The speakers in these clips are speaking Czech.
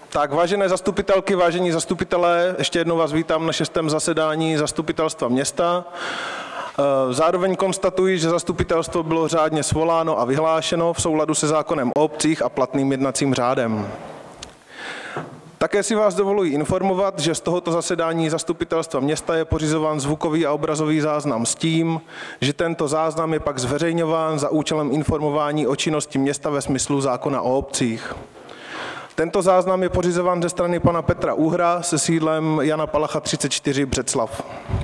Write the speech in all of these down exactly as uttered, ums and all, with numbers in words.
Tak, vážené zastupitelky, vážení zastupitelé, ještě jednou vás vítám na šestém zasedání zastupitelstva města. Zároveň konstatuji, že zastupitelstvo bylo řádně svoláno a vyhlášeno v souladu se zákonem o obcích a platným jednacím řádem. Také si vás dovoluji informovat, že z tohoto zasedání zastupitelstva města je pořizován zvukový a obrazový záznam s tím, že tento záznam je pak zveřejňován za účelem informování o činnosti města ve smyslu zákona o obcích. Tento záznam je pořizován ze strany pana Petra Uhra se sídlem Jana Palacha třicet čtyři Břeclav.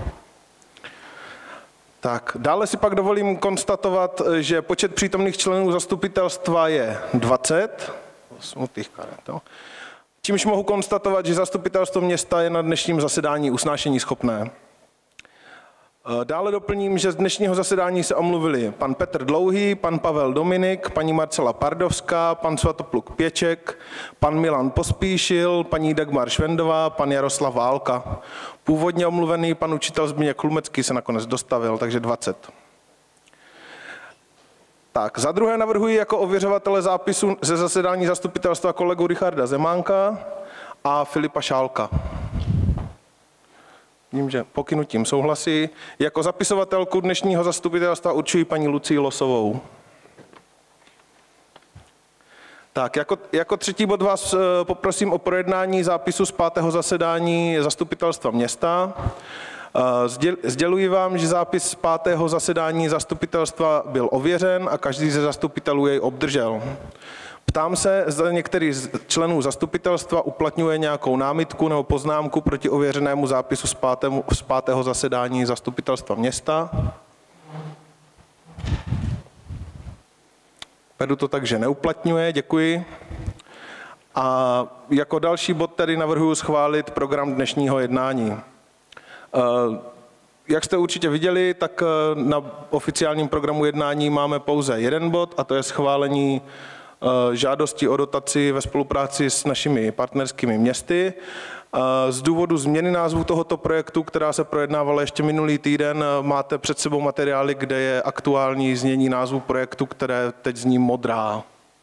Tak, dále si pak dovolím konstatovat, že počet přítomných členů zastupitelstva je dvacet. Smutných karet, jo. Čímž mohu konstatovat, že zastupitelstvo města je na dnešním zasedání usnášení schopné. Dále doplním, že z dnešního zasedání se omluvili pan Petr Dlouhý, pan Pavel Dominik, paní Marcela Pardovská, pan Svatopluk Pěček, pan Milan Pospíšil, paní Dagmar Švendová, pan Jaroslav Válka. Původně omluvený pan učitel Zbigněk Chlumecký se nakonec dostavil, takže dvacet. Tak, za druhé navrhuji jako ověřovatele zápisu ze zasedání zastupitelstva kolegu Richarda Zemánka a Filipa Šálka. Vím, že pokynutím souhlasí. Jako zapisovatelku dnešního zastupitelstva určuji paní Lucii Losovou. Tak, jako, jako třetí bod vás poprosím o projednání zápisu z pátého zasedání zastupitelstva města. Sděluji vám, že zápis z pátého zasedání zastupitelstva byl ověřen a každý ze zastupitelů jej obdržel. Ptám se, zda některý z členů zastupitelstva uplatňuje nějakou námitku nebo poznámku proti ověřenému zápisu z, pátému, z pátého zasedání zastupitelstva města. Vedu to tak, že neuplatňuje, děkuji. A jako další bod tedy navrhuji schválit program dnešního jednání. Jak jste určitě viděli, tak na oficiálním programu jednání máme pouze jeden bod, a to je schválení žádosti o dotaci ve spolupráci s našimi partnerskými městy. Z důvodu změny názvu tohoto projektu, která se projednávala ještě minulý týden, máte před sebou materiály, kde je aktuální znění názvu projektu, které teď zní Modrá.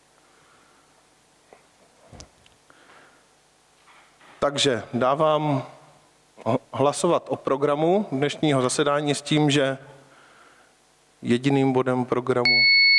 Takže dávám hlasovat o programu dnešního zasedání s tím, že jediným bodem programu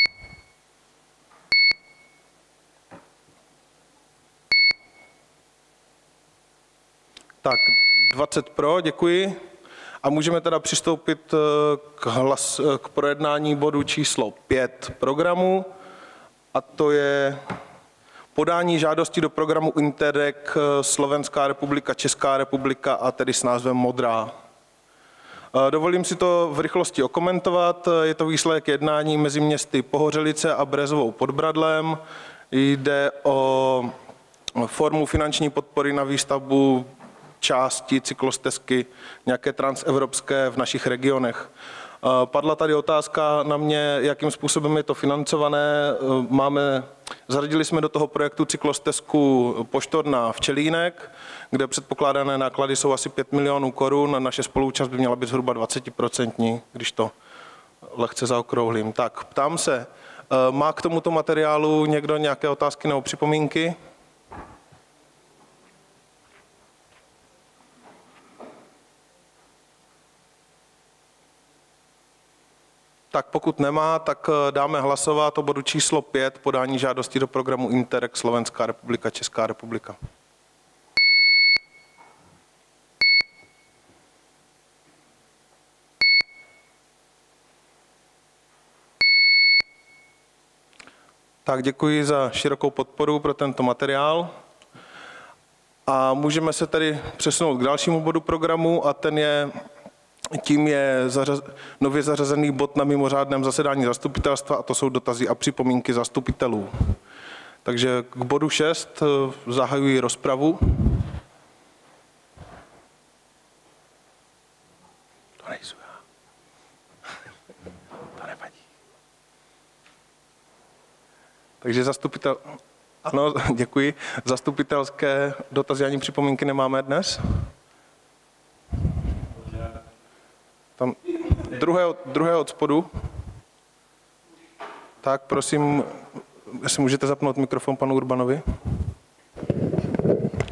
tak dvacet pro, děkuji. A můžeme teda přistoupit k, hlas, k projednání bodu číslo pět programu, a to je podání žádosti do programu Interreg Slovenská republika, Česká republika, a tedy s názvem Modrá. Dovolím si to v rychlosti okomentovat. Je to výsledek jednání mezi městy Pohořelice a Brezovou pod Bradlem. Jde o formu finanční podpory na výstavbu části cyklostezky nějaké transevropské v našich regionech. Padla tady otázka na mě, jakým způsobem je to financované. Máme, zařadili jsme do toho projektu cyklostezku Poštorná Včelínek, kde předpokládané náklady jsou asi pět milionů korun a naše spoluúčast by měla být zhruba dvacet procent, když to lehce zaokrouhlím. Tak, ptám se, má k tomuto materiálu někdo nějaké otázky nebo připomínky? Tak pokud nemá, tak dáme hlasovat o bodu číslo pět, podání žádosti do programu Interreg Slovenská republika, Česká republika. Tak děkuji za širokou podporu pro tento materiál. A můžeme se tedy přesunout k dalšímu bodu programu, a ten je Tím je zařaz, nově zařazený bod na mimořádném zasedání zastupitelstva, a to jsou dotazy a připomínky zastupitelů. Takže k bodu šest zahajuji rozpravu. To nejsou já. To nevadí. Takže zastupitel... Ano, děkuji. Zastupitelské dotazy ani připomínky nemáme dnes? Tam druhé, druhé od spodu. Tak prosím, jestli můžete zapnout mikrofon panu Urbanovi.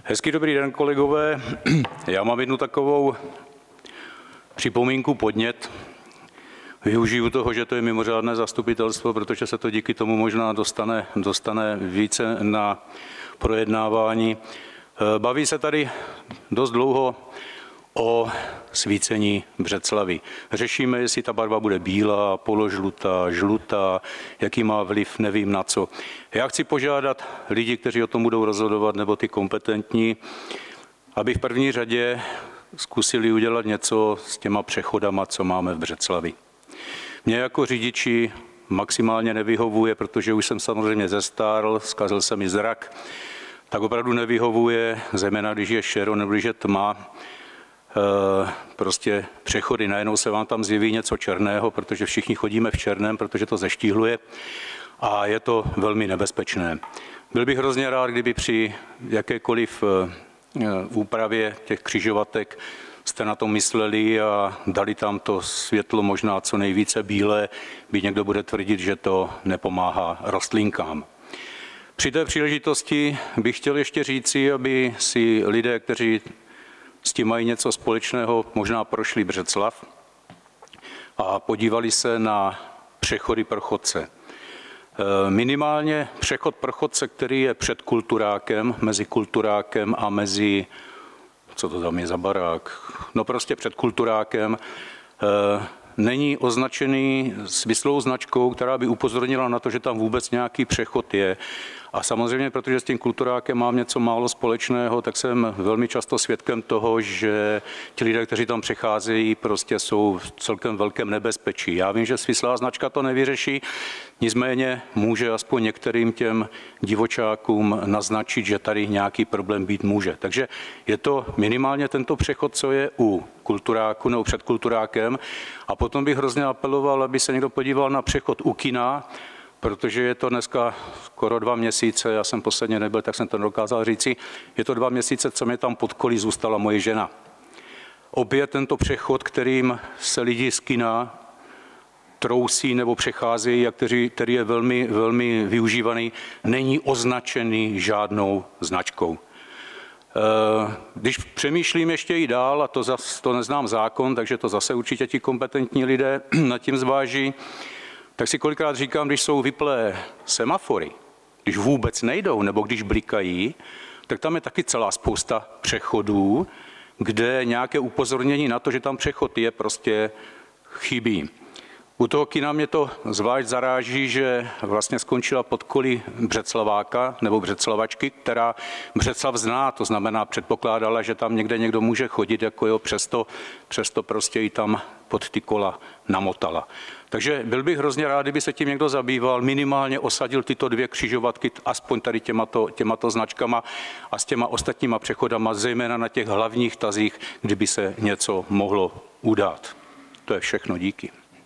Hezký dobrý den, kolegové. Já mám jednu takovou připomínku, podnět. Využiju toho, že to je mimořádné zastupitelstvo, protože se to díky tomu možná dostane, dostane více na projednávání. Baví se tady dost dlouho o svícení Břeclavi. Řešíme, jestli ta barva bude bílá, položlutá, žlutá, jaký má vliv, nevím na co. Já chci požádat lidi, kteří o tom budou rozhodovat, nebo ty kompetentní, aby v první řadě zkusili udělat něco s těma přechodama, co máme v Břeclavi. Mě jako řidiči maximálně nevyhovuje, protože už jsem samozřejmě zestárl, zkazil se mi zrak, tak opravdu nevyhovuje, zejména když je šero nebo když je tma, prostě přechody. Najednou se vám tam zjeví něco černého, protože všichni chodíme v černém, protože to zeštíhluje a je to velmi nebezpečné. Byl bych hrozně rád, kdyby při jakékoliv úpravě těch křižovatek jste na to mysleli a dali tam to světlo možná co nejvíce bílé, byť někdo bude tvrdit, že to nepomáhá rostlinkám. Při té příležitosti bych chtěl ještě říci, aby si lidé, kteří s tím mají něco společného, možná prošli Břeclav a podívali se na přechody pro chodce. Minimálně přechod pro chodce, který je před kulturákem, mezi kulturákem a mezi, co to tam je za barák, no prostě před kulturákem, není označený svislou značkou, která by upozornila na to, že tam vůbec nějaký přechod je. A samozřejmě, protože s tím kulturákem mám něco málo společného, tak jsem velmi často svědkem toho, že ti lidé, kteří tam přecházejí, prostě jsou v celkem velkém nebezpečí. Já vím, že svislá značka to nevyřeší, nicméně může aspoň některým těm divočákům naznačit, že tady nějaký problém být může. Takže je to minimálně tento přechod, co je u kulturáku nebo před kulturákem. A potom bych hrozně apeloval, aby se někdo podíval na přechod u kina, protože je to dneska skoro dva měsíce, já jsem posledně nebyl, tak jsem to nedokázal říci, je to dva měsíce, co mě tam pod kolí zůstala moje žena. Opět tento přechod, kterým se lidi z kina trousí nebo přecházejí, a který, který je velmi, velmi využívaný, není označený žádnou značkou. Když přemýšlím ještě i dál, a to, zase, to neznám zákon, takže to zase určitě ti kompetentní lidé nad tím zváží, tak si kolikrát říkám, když jsou vyplé semafory, když vůbec nejdou nebo když blikají, tak tam je taky celá spousta přechodů, kde nějaké upozornění na to, že tam přechod je, prostě chybí. U toho kina mě to zvlášť zaráží, že vlastně skončila pod kolí Břeclaváka nebo Břeclavačky, která Břeclav zná, to znamená předpokládala, že tam někde někdo může chodit, jako jo, přesto, přesto prostě ji tam pod ty kola namotala. Takže byl bych hrozně rád, kdyby se tím někdo zabýval, minimálně osadil tyto dvě křižovatky, aspoň tady těmato, těmato značkama a s těma ostatníma přechodama, zejména na těch hlavních tazích, kdyby se něco mohlo udát. To je všechno, díky.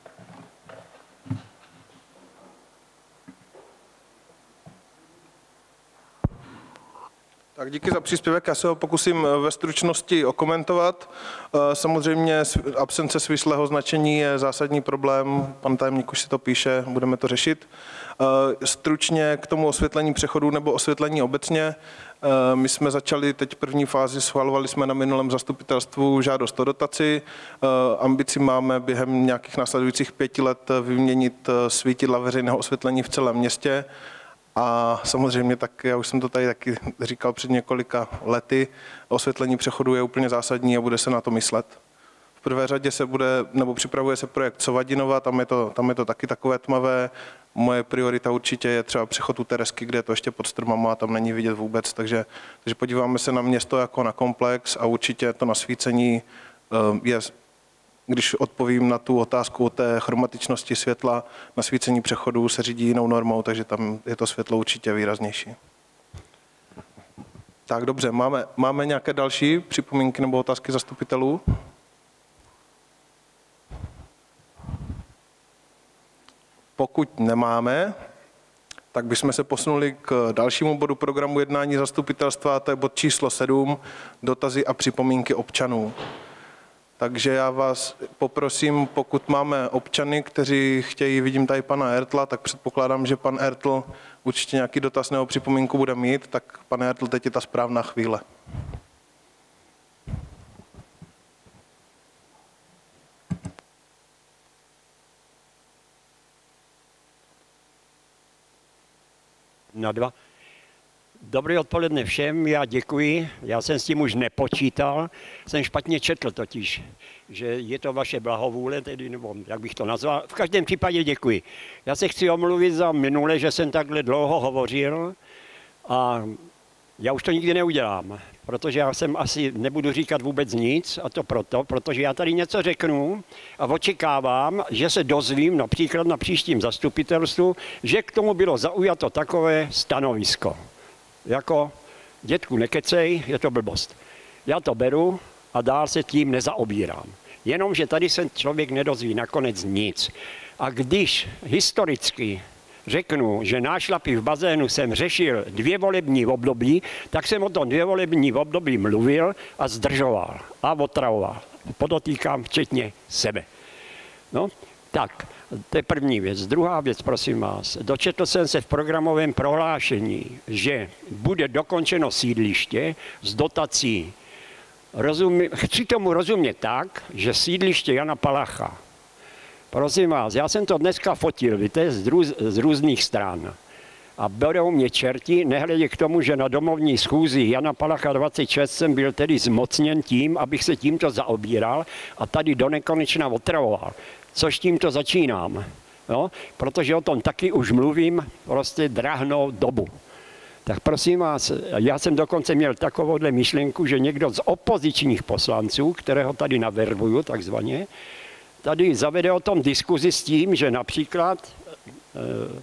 Tak díky za příspěvek, já se ho pokusím ve stručnosti okomentovat. Samozřejmě absence svislého značení je zásadní problém, pan tajemník už si to píše, budeme to řešit. Stručně k tomu osvětlení přechodů nebo osvětlení obecně. My jsme začali teď první fázi, schvalovali jsme na minulém zastupitelstvu žádost o dotaci. Ambici máme během nějakých následujících pěti let vyměnit svítidla veřejného osvětlení v celém městě. A samozřejmě tak, já už jsem to tady taky říkal před několika lety, osvětlení přechodu je úplně zásadní a bude se na to myslet. V prvé řadě se bude, nebo připravuje se projekt Sovadinova, tam je to, tam je to taky takové tmavé. Moje priorita určitě je třeba přechod u Teresky, kde je to ještě pod stromama a tam není vidět vůbec, takže, takže podíváme se na město jako na komplex a určitě to nasvícení je, když odpovím na tu otázku o té chromatičnosti světla, nasvícení přechodů se řídí jinou normou, takže tam je to světlo určitě výraznější. Tak dobře, máme, máme nějaké další připomínky nebo otázky zastupitelů? Pokud nemáme, tak bychom se posunuli k dalšímu bodu programu jednání zastupitelstva, to je bod číslo sedm, dotazy a připomínky občanů. Takže já vás poprosím, pokud máme občany, kteří chtějí, vidím tady pana Ertla, tak předpokládám, že pan Ertl určitě nějaký dotaz nebo připomínku bude mít, tak pane Ertl, teď je ta správná chvíle. Na dva. Dobré odpoledne všem, já děkuji, já jsem s tím už nepočítal, jsem špatně četl totiž, že je to vaše blahovůle, tedy, nebo jak bych to nazval. V každém případě děkuji. Já se chci omluvit za minule, že jsem takhle dlouho hovořil a já už to nikdy neudělám, protože já jsem asi nebudu říkat vůbec nic a to proto, protože já tady něco řeknu a očekávám, že se dozvím například na příštím zastupitelstvu, že k tomu bylo zaujato takové stanovisko. Jako, dětku, nekecej, je to blbost. Já to beru a dál se tím nezaobírám. Jenomže tady se člověk nedozví nakonec nic. A když historicky řeknu, že nášlapy v bazénu jsem řešil dvě volební období, tak jsem o tom dvě volební období mluvil a zdržoval a otravoval. Podotýkám včetně sebe. No, tak. To je první věc. Druhá věc, prosím vás. Dočetl jsem se v programovém prohlášení, že bude dokončeno sídliště s dotací. Rozumí, chci tomu rozumět tak, že sídliště Jana Palacha. Prosím vás, já jsem to dneska fotil, víte, z, růz, z různých stran. A berou mě čerti, nehledě k tomu, že na domovní schůzi Jana Palacha dvacet šest jsem byl tedy zmocněn tím, abych se tímto zaobíral a tady do nekonečna otravoval. Což tímto začínám, no? Protože o tom taky už mluvím prostě drahnou dobu. Tak prosím vás, já jsem dokonce měl takovouhle myšlenku, že někdo z opozičních poslanců, kterého tady navervuju takzvaně, tady zavede o tom diskuzi s tím, že například e,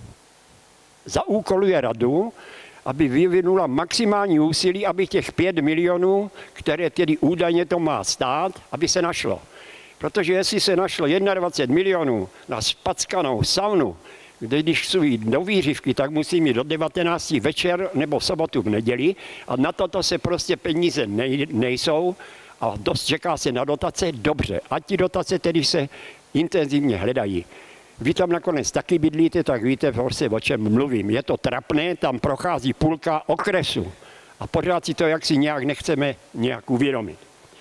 zaúkoluje radu, aby vyvinula maximální úsilí, aby těch pět milionů, které tedy údajně to má stát, aby se našlo. Protože jestli se našlo dvacet jedna milionů na spackanou saunu, kde když chci jít do výřivky, tak musím jít do devatenácti večer nebo v sobotu v neděli a na toto se prostě peníze nej, nejsou a dost čeká se na dotace, dobře. A ti dotace tedy se intenzivně hledají. Vy tam nakonec taky bydlíte, tak víte prostě, o čem mluvím. Je to trapné, tam prochází půlka okresu a pořád si to jaksi nějak nechceme nějak uvědomit.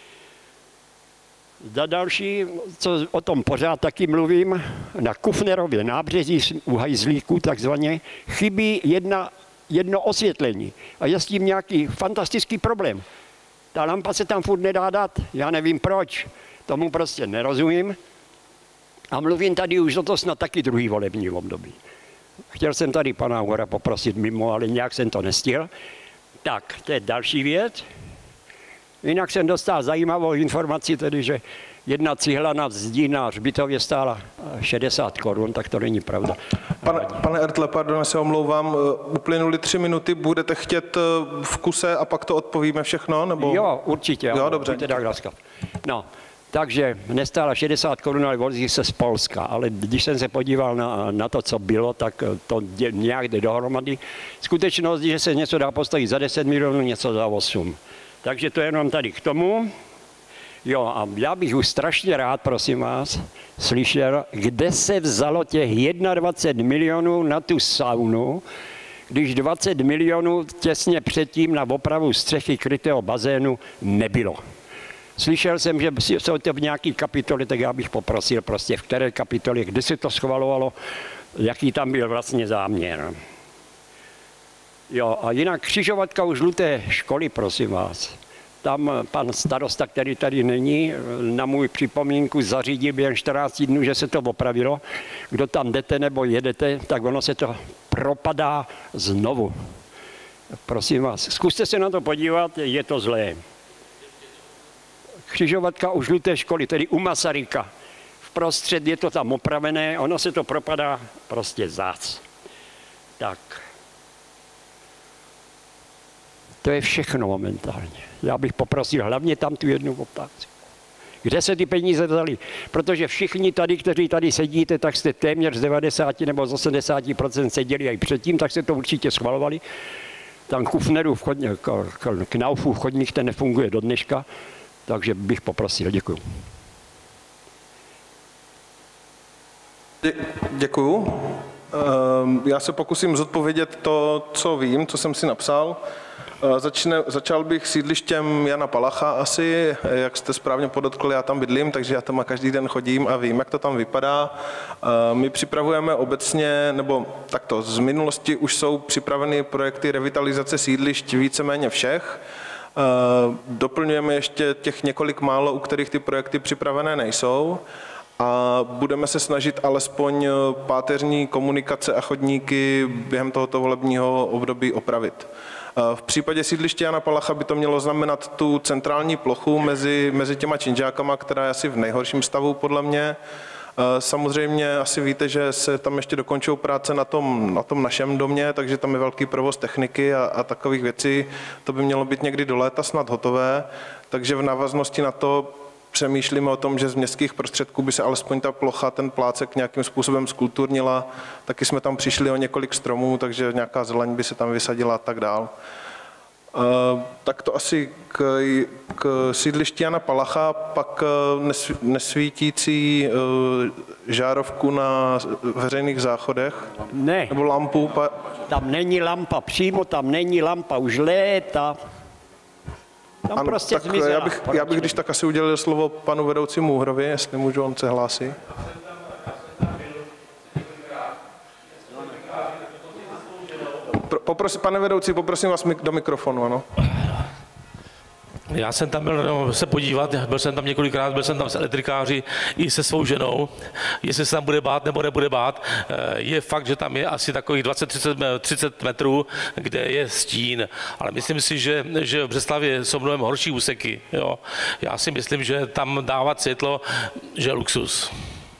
Za další, co o tom pořád taky mluvím, na Kufnerově nábřeží u hajzlíků takzvaně chybí jedna, jedno osvětlení a je s tím nějaký fantastický problém. Ta lampa se tam furt nedá dát, já nevím proč, tomu prostě nerozumím a mluvím tady už o to snad taky druhý volební období. Chtěl jsem tady pana Hora poprosit mimo, ale nějak jsem to nestihl. Tak, to je další věc. Jinak jsem dostal zajímavou informaci, tedy, že jedna cihla na zdi na hřbitově stála šedesát korun, tak to není pravda. Pane, pane Ertle, pardon, já se omlouvám, uplynuly tři minuty, budete chtět v kuse a pak to odpovíme všechno? Nebo? Jo, určitě. Jo, dobře. No, takže nestála šedesát korun, ale vozí se z Polska, ale když jsem se podíval na, na to, co bylo, tak to nějak jde dohromady. Skutečnost je, že se něco dá postavit za deset milionů, něco za osm. Takže to jenom tady k tomu. Jo, a já bych už strašně rád, prosím vás, slyšel, kde se vzalo těch dvacet jedna milionů na tu saunu, když dvacet milionů těsně předtím na opravu střechy krytého bazénu nebylo. Slyšel jsem, že jsou to v nějaké kapitole, tak já bych poprosil prostě, v které kapitole, kde se to schvalovalo, jaký tam byl vlastně záměr. Jo, a jinak křižovatka u žluté školy, prosím vás. Tam pan starosta, který tady není, na můj připomínku zařídil během čtrnácti dnů, že se to opravilo. Kdo tam jdete nebo jedete, tak ono se to propadá znovu. Prosím vás, zkuste se na to podívat, je to zlé. Křižovatka u žluté školy, tedy u Masaryka. Vprostřed je to tam opravené, ono se to propadá prostě zác. Tak. To je všechno momentálně. Já bych poprosil hlavně tam tu jednu otázku. Kde se ty peníze vzaly? Protože všichni tady, kteří tady sedíte, tak jste téměř z devadesát nebo z osmdesát procent seděli i předtím, tak se to určitě schvalovali. Tam Kufnerův chodník, Knaufův chodník, ten nefunguje do dneška, takže bych poprosil. Děkuji. Dě, děkuju. Já se pokusím zodpovědět to, co vím, co jsem si napsal. Začne, začal bych sídlištěm Jana Palacha asi, jak jste správně podotkli, já tam bydlím, takže já tam každý den chodím a vím, jak to tam vypadá. My připravujeme obecně, nebo takto, z minulosti už jsou připraveny projekty revitalizace sídlišť víceméně všech. Doplňujeme ještě těch několik málo, u kterých ty projekty připravené nejsou. A budeme se snažit alespoň páteřní komunikace a chodníky během tohoto volebního období opravit. V případě sídliště Jana Palacha by to mělo znamenat tu centrální plochu mezi, mezi těma činžákama, která je asi v nejhorším stavu podle mě. Samozřejmě asi víte, že se tam ještě dokončují práce na tom, na tom našem domě, takže tam je velký provoz techniky a, a takových věcí. To by mělo být někdy do léta snad hotové, takže v návaznosti na to přemýšlíme o tom, že z městských prostředků by se alespoň ta plocha, ten plácek nějakým způsobem skulturnila. Taky jsme tam přišli o několik stromů, takže nějaká zeleň by se tam vysadila a tak dál. Tak to asi k, k sídlišti Jana Palacha, pak nesvítící žárovku na veřejných záchodech. Ne. Nebo lampu. Tam není lampa, přímo tam není lampa, už léta. Tam ano, prostě tak já bych, já bych když tak asi udělil slovo panu vedoucímu Uhrovi, jestli můžu, on se hlásí. Poprosím, pane vedoucí, poprosím vás do mikrofonu, ano. Já jsem tam byl no, se podívat, byl jsem tam několikrát, byl jsem tam s elektrikáři i se svou ženou, jestli se tam bude bát nebo nebude bát. Je fakt, že tam je asi takových dvacet třicet metrů, kde je stín, ale myslím si, že, že v Břeclavě jsou mnohem horší úseky. Jo. Já si myslím, že tam dávat světlo, že je luxus.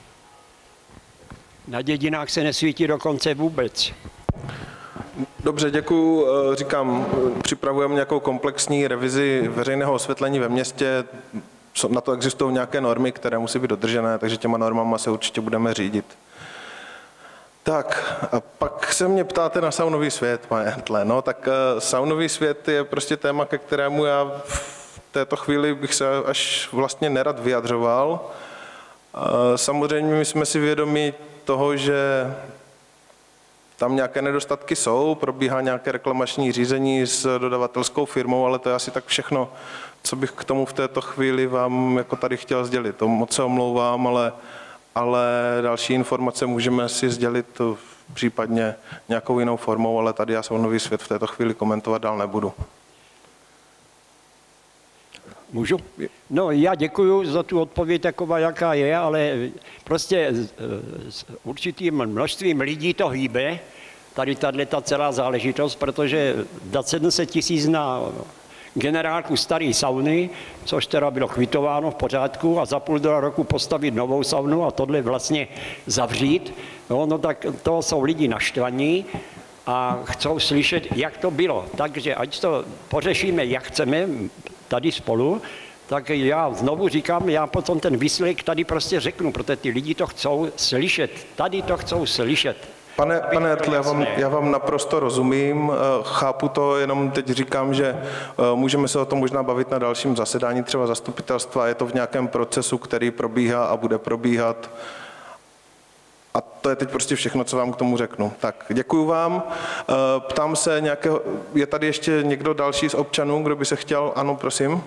Na dědinách se nesvítí dokonce vůbec. Dobře, děkuju. Říkám, připravujeme nějakou komplexní revizi veřejného osvětlení ve městě. Na to existují nějaké normy, které musí být dodržené, takže těma normama se určitě budeme řídit. Tak, a pak se mě ptáte na saunový svět, pane Tle. No, tak saunový svět je prostě téma, ke kterému já v této chvíli bych se až vlastně nerad vyjadřoval. Samozřejmě my jsme si vědomi toho, že tam nějaké nedostatky jsou, probíhá nějaké reklamační řízení s dodavatelskou firmou, ale to je asi tak všechno, co bych k tomu v této chvíli vám jako tady chtěl sdělit. To moc se omlouvám, ale, ale další informace můžeme si sdělit případně nějakou jinou formou, ale tady já saunový svět v této chvíli komentovat dál nebudu. Můžu? No, já děkuji za tu odpověď taková, jaká je, ale prostě s určitým množstvím lidí to hýbe, tady tato celá záležitost, protože dát sedm set tisíc na generálku staré sauny, což teda bylo kvitováno v pořádku, a za půl do roku postavit novou saunu a tohle vlastně zavřít, no, no tak to jsou lidi naštvaní a chcou slyšet, jak to bylo. Takže ať to pořešíme, jak chceme, tady spolu, tak já znovu říkám, já potom ten výsledek tady prostě řeknu, protože ty lidi to chcou slyšet, tady to chcou slyšet. Pane, pane Ertle, já vám, já vám naprosto rozumím, chápu to, jenom teď říkám, že můžeme se o tom možná bavit na dalším zasedání třeba zastupitelstva, je to v nějakém procesu, který probíhá a bude probíhat. A to je teď prostě všechno, co vám k tomu řeknu. Tak, děkuju vám. Ptám se nějakého, je tady ještě někdo další z občanů, kdo by se chtěl? Ano, prosím.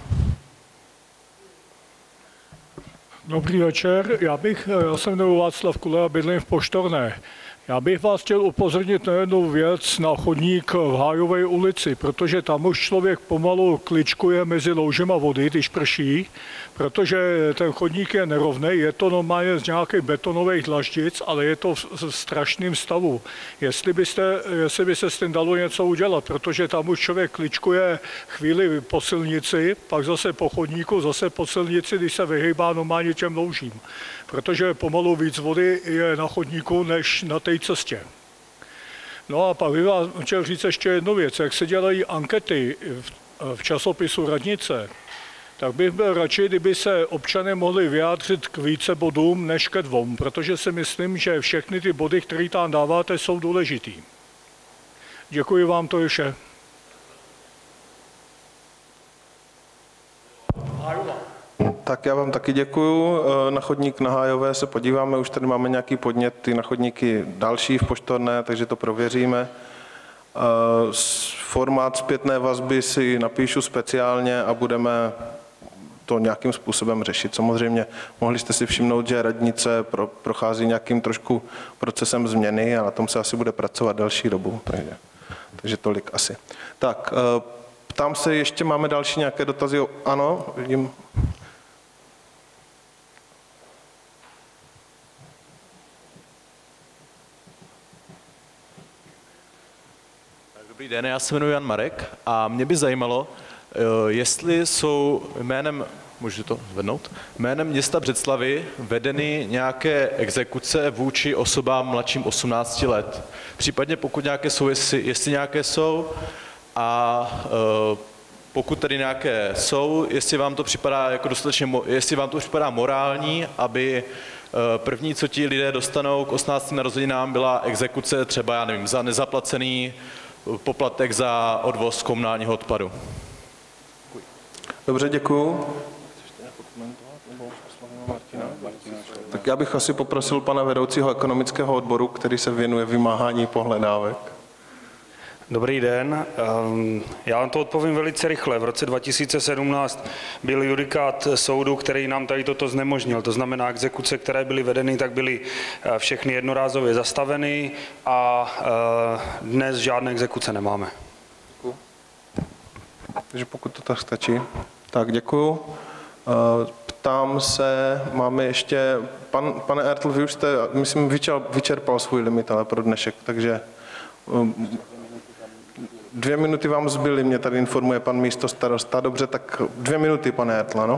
Dobrý večer, já bych, já jsem jmenuji Václav Kule a bydlím v Poštorné. Já bych vás chtěl upozornit na jednu věc, na chodník v Hájové ulici, protože tam už člověk pomalu kličkuje mezi loužema vody, když prší, protože ten chodník je nerovný, je to normálně z nějakých betonových dlaždic, ale je to v strašném stavu. Jestli byste, jestli by se s tím dalo něco udělat, protože tam už člověk kličkuje chvíli po silnici, pak zase po chodníku, zase po silnici, když se vyhýbá normálně těm loužím. Protože pomalu víc vody je na chodníku, než na té cestě. No a pak bych vám chtěl říct ještě jednu věc. Jak se dělají ankety v, v časopisu Radnice, tak bych byl radši, kdyby se občané mohli vyjádřit k více bodům než ke dvou, protože si myslím, že všechny ty body, které tam dáváte, jsou důležitý. Děkuji vám, to je vše. Tak Tak já vám taky děkuju. Na chodník na Hájové se podíváme, už tady máme nějaký podněty na chodníky další v Poštorné, takže to prověříme. Formát zpětné vazby si napíšu speciálně a budeme to nějakým způsobem řešit. Samozřejmě mohli jste si všimnout, že radnice pro, prochází nějakým trošku procesem změny a na tom se asi bude pracovat další dobu. Takže, takže tolik asi. Tak, ptám se, ještě máme další nějaké dotazy? Ano, vidím. Dobrý den, já se jmenuji Jan Marek a mě by zajímalo, jestli jsou jménem, můžu to zvednout, jménem města Břeclavi vedeny nějaké exekuce vůči osobám mladším osmnácti let. Případně pokud nějaké jsou, jestli, jestli nějaké jsou a pokud tedy nějaké jsou, jestli vám to připadá jako dostatečně, jestli vám to připadá morální, aby první, co ti lidé dostanou k osmnácti narozeninám, byla exekuce třeba, já nevím, za nezaplacený poplatek za odvoz komunálního odpadu. Dobře, děkuju. Tak já bych asi poprosil pana vedoucího ekonomického odboru, který se věnuje vymáhání pohledávek. Dobrý den, já vám to odpovím velice rychle. V roce dva tisíce sedmnáct byl judikát soudu, který nám tady toto znemožnil. To znamená, exekuce, které byly vedeny, tak byly všechny jednorázově zastaveny a dnes žádné exekuce nemáme. Děkuju. Takže pokud to tak stačí, tak děkuju. Ptám se, máme ještě, pan, pane Ertl, vy už jste, myslím, vyčerpal svůj limit, ale pro dnešek, takže dvě minuty vám zbyly, mě tady informuje pan místostarosta. Dobře, tak dvě minuty, pane Ertl, no?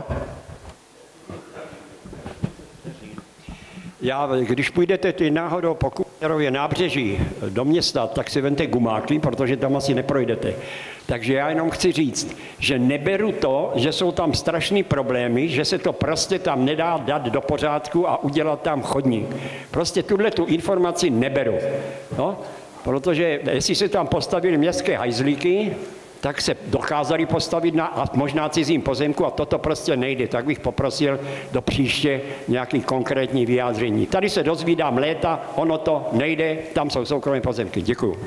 Já, když půjdete ty náhodou po Kuchnerově nábřeží do města, tak si vemte gumáky, protože tam asi neprojdete. Takže já jenom chci říct, že neberu to, že jsou tam strašný problémy, že se to prostě tam nedá dát do pořádku a udělat tam chodník. Prostě tuhle tu informaci neberu. No? Protože jestli se tam postavili městské hajzlíky, tak se dokázali postavit na možná cizím pozemku a toto prostě nejde. Tak bych poprosil do příště nějaký konkrétní vyjádření. Tady se dozvídám léta, ono to nejde, tam jsou soukromé pozemky. Děkuju.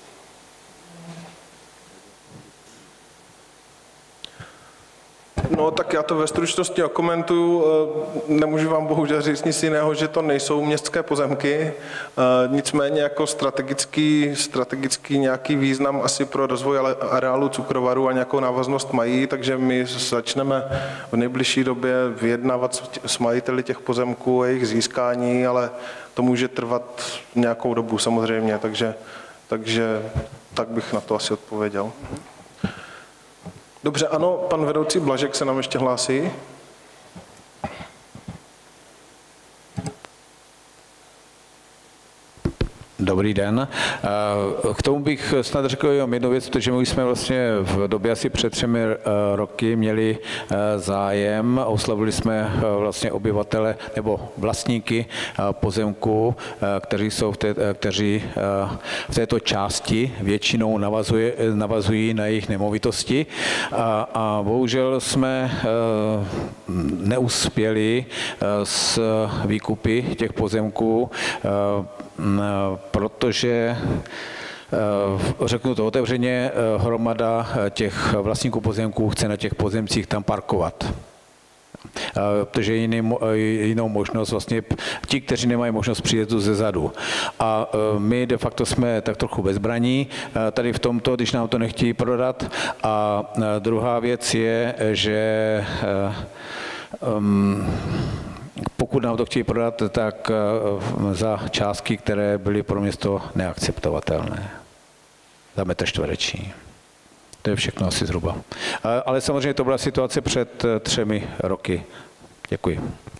No, tak já to ve stručnosti okomentuju. Nemůžu vám bohužel říct nic jiného, že to nejsou městské pozemky. Nicméně jako strategický, strategický nějaký význam asi pro rozvoj areálu cukrovaru a nějakou návaznost mají, takže my začneme v nejbližší době vyjednávat s majiteli těch pozemků a jejich získání, ale to může trvat nějakou dobu samozřejmě, takže, takže tak bych na to asi odpověděl. Dobře, ano, pan vedoucí Blažek se nám ještě hlásí. Dobrý den. K tomu bych snad řekl jenom jednu věc, protože my jsme vlastně v době asi před třemi roky měli zájem a oslavili jsme vlastně obyvatele nebo vlastníky pozemku, kteří jsou v, té, kteří v této části většinou navazuje, navazují na jejich nemovitosti a, a bohužel jsme neuspěli s výkupy těch pozemků, protože, řeknu to otevřeně, hromada těch vlastníků pozemků chce na těch pozemcích tam parkovat. Protože jiný, jinou možnost vlastně ti, kteří nemají možnost příjezdu ze zadu. A my de facto jsme tak trochu bezbraní tady v tomto, když nám to nechtějí prodat. A druhá věc je, že um, pokud nám to chtějí prodat, tak za částky, které byly pro město neakceptovatelné. Za metr čtvereční. To je všechno asi zhruba. Ale samozřejmě to byla situace před třemi roky. Děkuji.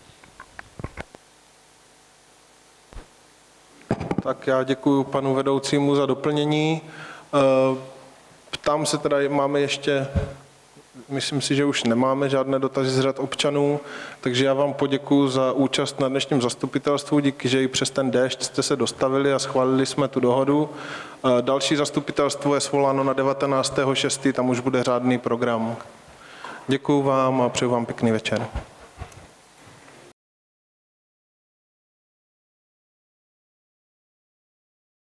Tak já děkuji panu vedoucímu za doplnění. Ptám se teda, máme ještě... Myslím si, že už nemáme žádné dotazy z řad občanů, takže já vám poděkuji za účast na dnešním zastupitelstvu, díky, že i přes ten déšť jste se dostavili a schválili jsme tu dohodu. Další zastupitelstvo je svoláno na devatenáctého šestého tam už bude řádný program. Děkuji vám a přeju vám pěkný večer.